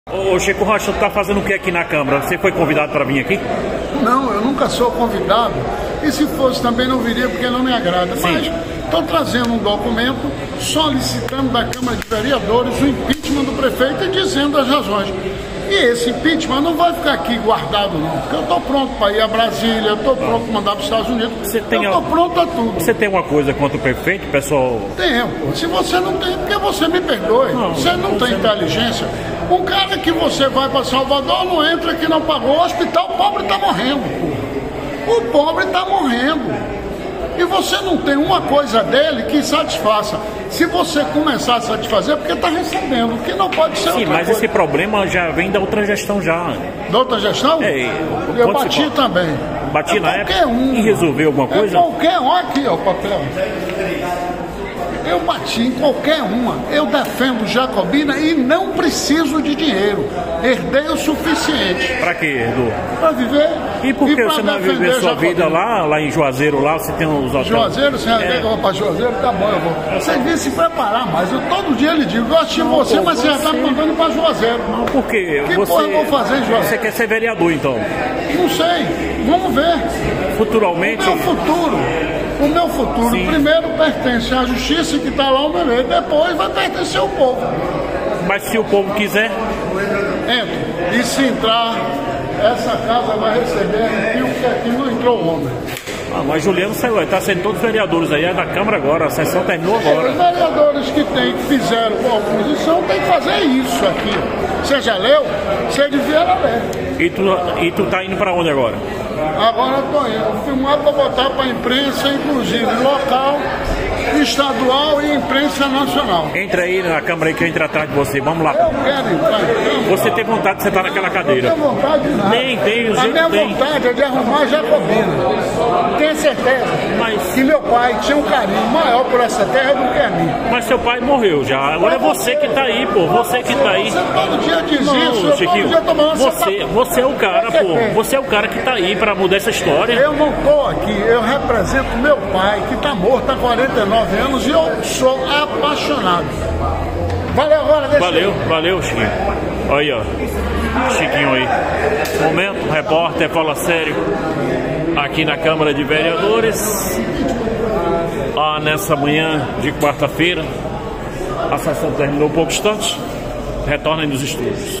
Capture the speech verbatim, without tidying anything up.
Ô Chico Rocha, tu tá fazendo o que aqui na Câmara? Você foi convidado para vir aqui? Não, eu nunca sou convidado. E se fosse também não viria porque não me agrada. Sim. Mas estou trazendo um documento solicitando da Câmara de Vereadores o impeachment do prefeito e dizendo as razões. E esse impeachment não vai ficar aqui guardado não, porque eu estou pronto para ir a Brasília, eu estou pronto para mandar para os Estados Unidos, você tem eu estou pronto a tudo. Você tem uma coisa contra o prefeito, pessoal? Tenho, pô. Se você não tem, porque você me perdoe, não, você não tem inteligência. Um cara que você vai para Salvador não entra que não pagou o hospital, o pobre está morrendo, pô. O pobre está morrendo. E você não tem uma coisa dele que satisfaça. Se você começar a satisfazer, é porque está recebendo, que não pode ser. Sim, mas coisa. Esse problema já vem da outra gestão já. Da outra gestão? É, eu bati também. Bati é na época um. E resolveu alguma coisa? É qualquer um. Aqui, ó, o papel. Eu bati em qualquer uma. Eu defendo Jacobina e não preciso de dinheiro. Herdei o suficiente. Pra quê, Edu? Pra viver. E por que você não vai viver sua Jacobina. vida lá, lá em Juazeiro, lá você tem uns hotéis? Juazeiro, você é. quer que eu vou pra Juazeiro? Tá bom, eu vou. Você devia se preparar mais. Eu todo dia lhe digo, gosto de você, pô, mas você já tá me mandando pra Juazeiro. Não, por quê? Que você, porra eu vou fazer em Juazeiro? Você quer ser vereador, então? Não sei. Vamos ver. Futuramente? O meu futuro. O meu futuro, sim, primeiro pertence à justiça que está lá o meu meio, depois vai pertencer ao povo. Mas se o povo quiser? Entra. E se entrar, essa casa vai receber e o que aqui não entrou homem. Ah, mas Juliano saiu, está sendo todos os vereadores aí, é da Câmara agora, a sessão terminou agora. Os vereadores que, tem, que fizeram com a oposição têm que fazer isso aqui. Você já leu? Você devia ler. E tu, e tu tá indo para onde agora? Agora eu tô indo filmar para botar para a imprensa, inclusive local, estadual e imprensa nacional. Entra aí na câmera aí que eu entro atrás de você, vamos lá. Eu quero entrar. Você tem vontade de sentar naquela cadeira? Não tenho vontade de nada. Nem tem, o A minha tem. vontade é de arrumar Jacobina. Tenho certeza mas... que meu pai tinha um carinho maior por essa terra do que a minha. Mas seu pai morreu já, agora é você que tá aí, pô, você que tá aí. Você todo dia diz não, isso, eu Chiquinho, todo dia tomando você, essa... você é o cara, pô, você é o cara que tá aí pra mudar essa história. Eu não tô aqui, eu represento meu pai, que tá morto há quarenta e nove anos e eu sou apaixonado. Valeu agora, deixa Valeu, aí. valeu, Chiquinho. Olha aí, ó, Chiquinho aí. Momento, repórter Fala Sério, aqui na Câmara de Vereadores. Ah, nessa manhã de quarta-feira, a sessão terminou pouco distante. Retornem nos estúdios.